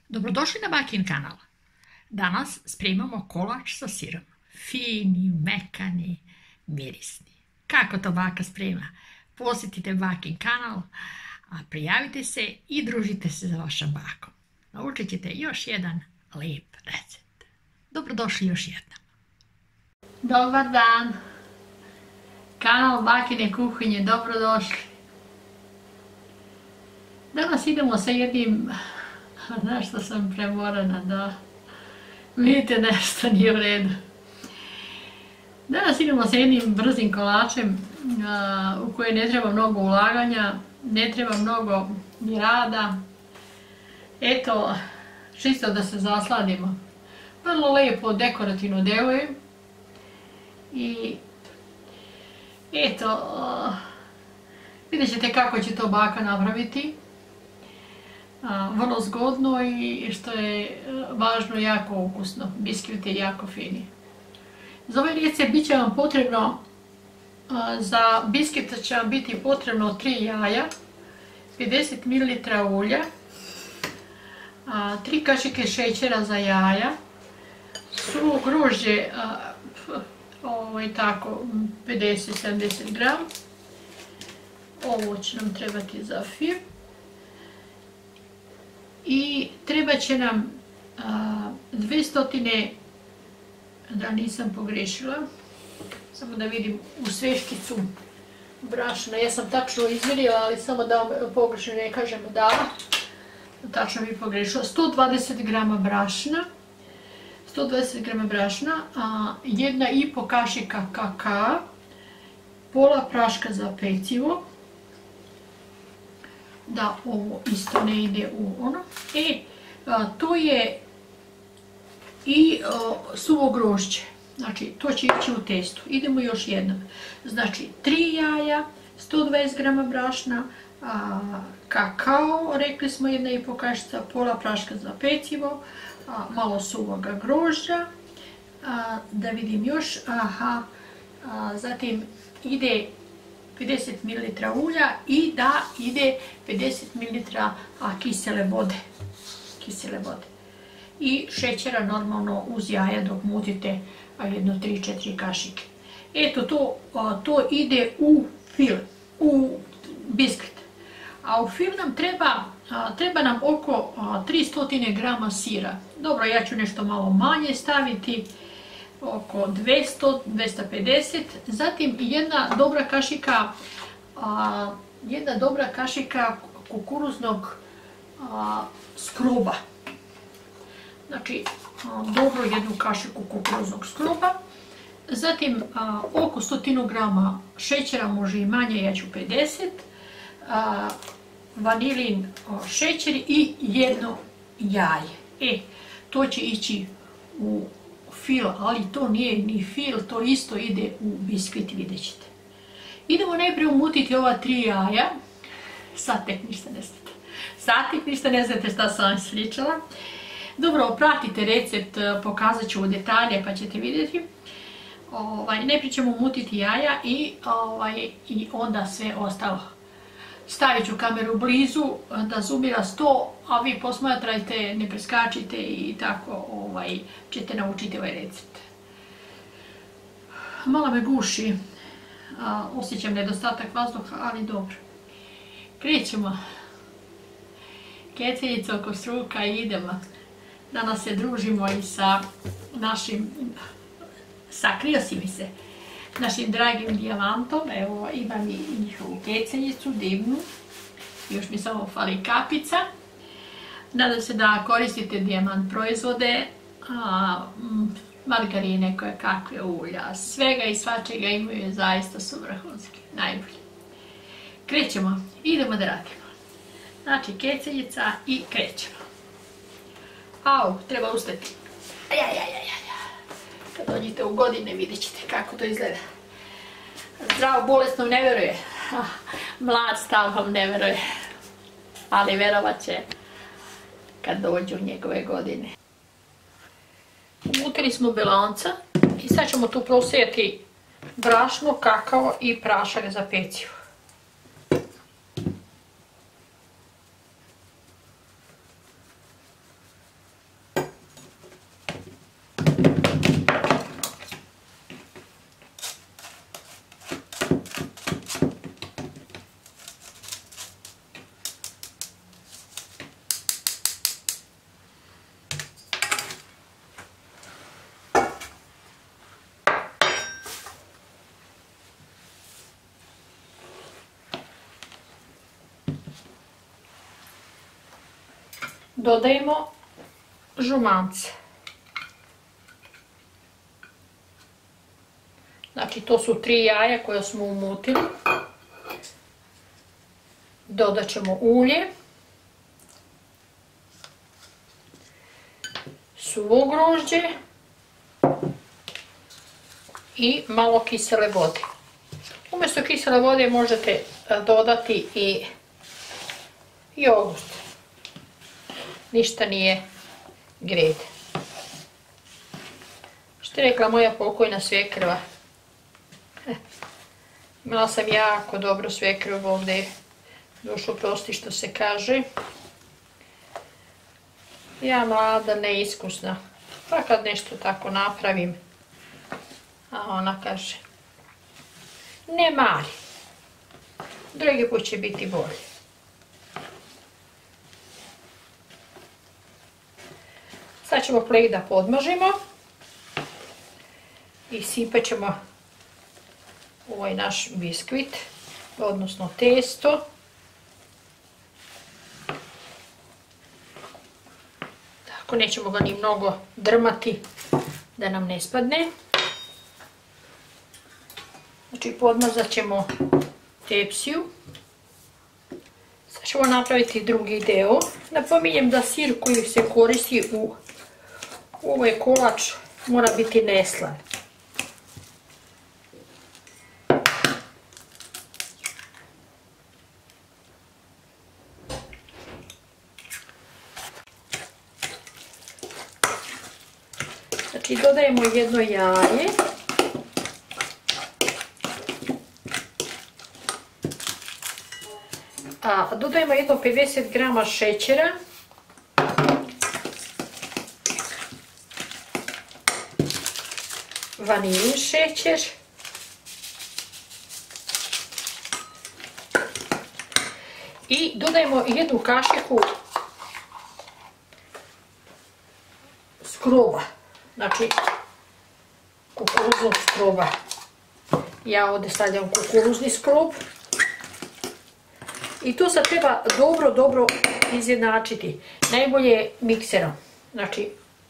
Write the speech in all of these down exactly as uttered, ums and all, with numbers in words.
Dobrodošli na Bakin kanal. Danas spremamo kolač sa sirom. Fini, mekani, mirisni. Kako to baka sprema? Posjetite Bakin kanal, a prijavite se i družite se za vašom bakom. Naučit ćete još jedan lijep recept. Dobrodošli još jednom. Dobar dan. Kanal Bakine kuhinje, dobrodošli. Danas idemo sa jednim... Nešto sam premorana da vidite nešto nije u redu. Danas idemo sa jednim brzim kolačem u koje ne treba mnogo ulaganja, ne treba mnogo ni rada. Eto, čisto da se zasladimo. Vrlo lijepo dekorativno deluje. I eto, vidjet ćete kako će to baka napraviti. Vrlo zgodno i što je važno, jako ukusno. Biskvit je jako fini. Za ovaj recept bit će vam potrebno, za biskvit će vam biti potrebno tri jaja, pedeset mililitara ulja, tri kašike šećera za jaja, suvo grožđe, ovo je tako pedeset do sedamdeset grama, ovo će nam trebati za fir. I treba će nam dvjesto, da nisam pogrešila, samo da vidim u sveškicu brašna, ja sam tačno izmjerila, ali samo da pogrešno ne kažemo da, tačno mi pogrešila, sto dvadeset grama brašna, sto dvadeset grama brašna, jedna i po kašika kakaa, pola praška za pecivo, da ovo isto ne ide u ono. E, to je i suvo grožđe. Znači, to će ići u testu. Idemo još jednom. Znači, tri jaja, sto dvadeset grama brašna, kakao, rekli smo jedna i po kašica, pola praška za pecivo, malo suvoga grožđa, da vidim još, aha, zatim ide pedeset mililitara ulja i da ide pedeset mililitara kisele vode. Kisele vode. I šećera normalno uz jaja dok mutite jedno tri do četiri kašike. Eto, to, to ide u fil, u biskvit. A u fil nam treba, treba nam oko tristo grama sira. Dobro, ja ću nešto malo manje staviti, oko dvjesto do dvjesto pedeset, zatim jedna dobra kašika, jedna dobra kašika kukuruznog skroba. Znači, dobro jednu kašiku kukuruznog skroba. Zatim oko sto grama šećera, može i manje, ja ću pedeset, vanilin šećer i jedno jaje. E, to će ići u fil, ali to nije ni fil, to isto ide u biskvit, vidjet ćete. Idemo najprije umutiti ova tri jaja. Sad tek ništa ne znate. Sad tek ništa ne znate šta sam vam sličala. Dobro, pratite recept, pokazat ću u detalje pa ćete vidjeti. Najprije ćemo umutiti jaja i onda sve ostalo. Stavit ću kameru blizu da zoomira sto, a vi posmatrajte, ne preskačite i tako ćete naučiti ovaj recept. Malo me guši, osjećam nedostatak vazduha, ali dobro. Krećemo. Keceljica oko struka i idemo. Danas se družimo i sa našim, sakrio si mi se, našim dragim dijamantom. Evo, imam i njihovu keceljicu, divnu. Još mi samo fali kapica. Nadam se da koristite dijamant proizvode, margarine, koje kakve ulja, svega i svačega imaju, zaista su vrhunski, najbolji. Krećemo, idemo da radimo. Znači, keceljica i krećemo. Au, treba ustati. Ajajajajaj. Kad dođete u godine vidjet ćete kako to izgleda. Zdravo bolesnom ne veruje. Mlad stav vam ne veruje. Ali verovat će kad dođu njegove godine. Umutili smo bilanca i sad ćemo tu prosijeti brašno, kakao i prašak za pecivo. dodajemo žumance. Znači to su tri jaja koje smo umutili. Dodat ćemo ulje, suvo grožđe i malo kisele vode. Umjesto kisele vode možete dodati i jogurt. Ništa nije grijed. Što je rekla moja pokojna svekrva. Imala sam jako dobro svekrvu ovdje. Dušo prosti što se kaže. Ja mlada, neiskusna. Pa kad nešto tako napravim, a ona kaže, ne mari. Drugi put će biti bolje. Sad ćemo flek da podmažimo i sipat ćemo ovaj naš biskvit, odnosno testo. Tako, nećemo ga ni mnogo drmati da nam ne spadne. Znači podmazat ćemo tepsiju. Sad ćemo napraviti drugi deo. Napominjem da sir koji se koristi u ovaj kolač mora biti neslan. Znači dodajemo jedno jaje. A dodajemo jedno pedeset grama šećera. Vanilin šećer. I dodajemo jednu kašiku skroba. Znači kukuruznog skroba. Ja ovdje stavljam kukuruzni skrob. I to sad treba dobro, dobro izjednačiti. Najbolje mikserom. Znači,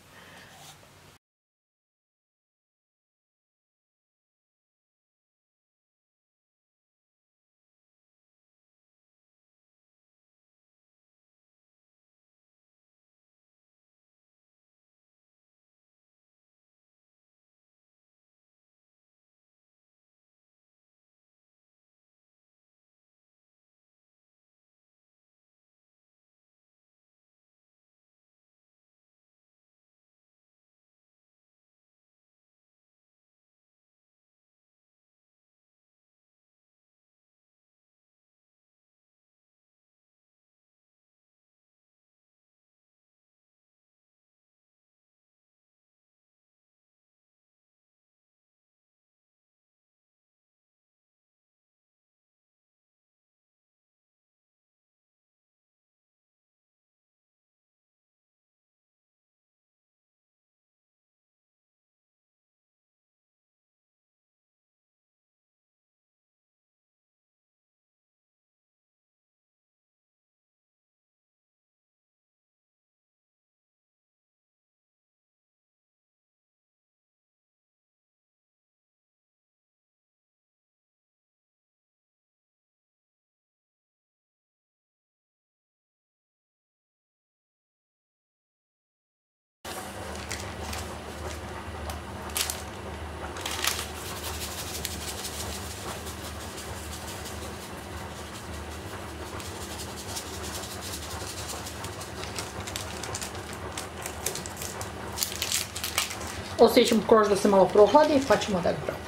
ostavit ćemo koš da se malo prohladi pa ćemo da ga probamo.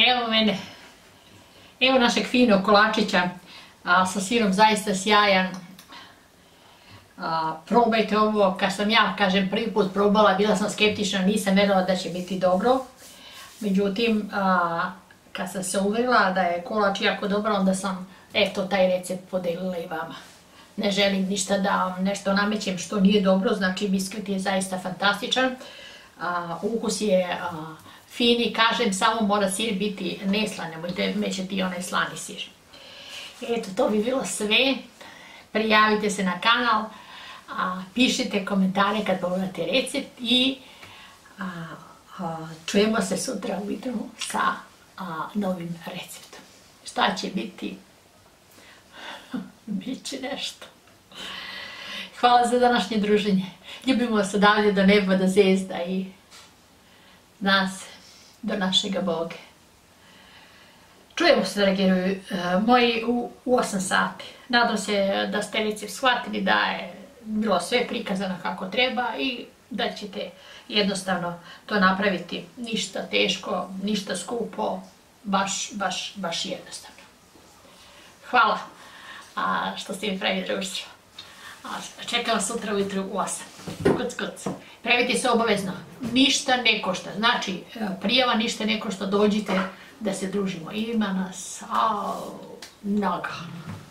Evo mene. Evo našeg finog kolačića sa sirom, zaista sjajan. Probajte ovo, kad sam ja, kažem, prvi put probala, bila sam skeptična, nisam vjerovala da će biti dobro. Međutim, kad sam se uverila da je kolač jako dobro, onda sam, eto, taj recept podelila i vama. Ne želim ništa da vam nešto namećem što nije dobro, znači biskvit je zaista fantastičan. Ukus je fini, kažem, samo mora sir biti neslan, nemojte mećati onaj slani sir. Eto, to bi bilo sve. Prijavite se na kanal, pišite komentare kad pogledate recept i čujemo se sutra ujutro sa novim receptom. Šta će biti? Biće nešto. Hvala za današnje druženje. Ljubimo vas odavde do neba, do zvezda i nas do našega Boga. Čujemo se, dragi moji, u osam sati. Nadam se da ste recept shvatili, da je bilo sve prikazano kako treba i da ćete jednostavno to napraviti. Ništa teško, ništa skupo, baš, baš, baš jednostavno. Hvala što ste mi pravi društvo. Čekam vas sutra ujutru u osam. Kuc, kuc. Pravite se obavezno. Ništa ne košta. Znači, prijava ništa ne košta. Dođite da se družimo. Ima nas mnogo.